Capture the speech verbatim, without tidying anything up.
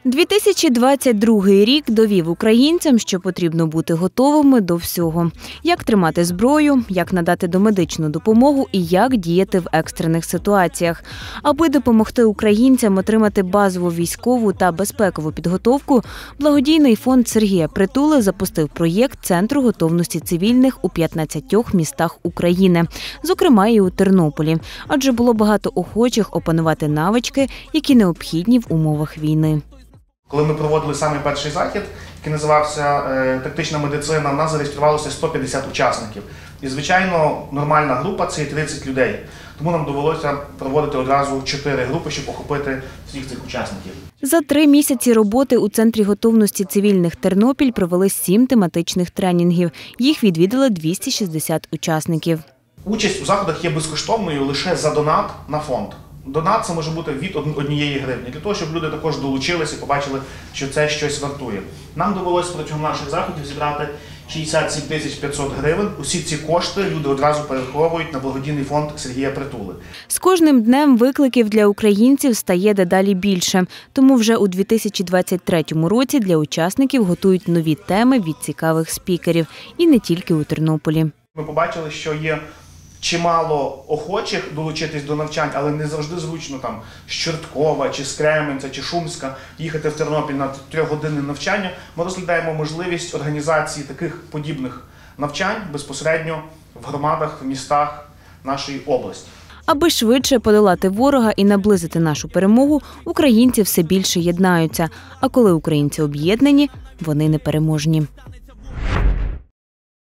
дві тисячі двадцять другий рік довів українцям, що потрібно бути готовими до всього. Як тримати зброю, як надати домедичну допомогу і як діяти в екстрених ситуаціях. Аби допомогти українцям отримати базову військову та безпекову підготовку, благодійний фонд Сергія Притули запустив проєкт Центру готовності цивільних у п'ятнадцятьох містах України, зокрема і у Тернополі. Адже було багато охочих опанувати навички, які необхідні в умовах війни. Коли ми проводили саме перший захід, який називався «Тактична медицина», в нас зареєструвалося сто п'ятдесят учасників. І, звичайно, нормальна група – це тридцять людей. Тому нам довелося проводити одразу чотири групи, щоб охопити всіх цих учасників. За три місяці роботи у Центрі готовності цивільних Тернопіль провели сім тематичних тренінгів. Їх відвідали двісті шістдесят учасників. Участь у заходах є безкоштовною лише за донат на фонд. Донат – це може бути від однієї гривні, для того, щоб люди також долучилися і побачили, що це щось вартує. Нам довелося протягом наших заходів зібрати шістдесят сім тисяч п'ятсот гривень. Усі ці кошти люди одразу перераховують на благодійний фонд Сергія Притули. З кожним днем викликів для українців стає дедалі більше. Тому вже у дві тисячі двадцять третьому році для учасників готують нові теми від цікавих спікерів. І не тільки у Тернополі. Ми побачили, що є чимало охочих долучитись до навчань, але не завжди зручно там з Чорткова, чи з Кременця, чи Шумська їхати в Тернопіль на трьохгодинне навчання. Ми розглядаємо можливість організації таких подібних навчань безпосередньо в громадах, в містах нашої області. Аби швидше подолати ворога і наблизити нашу перемогу, українці все більше єднаються. А коли українці об'єднані, вони непереможні.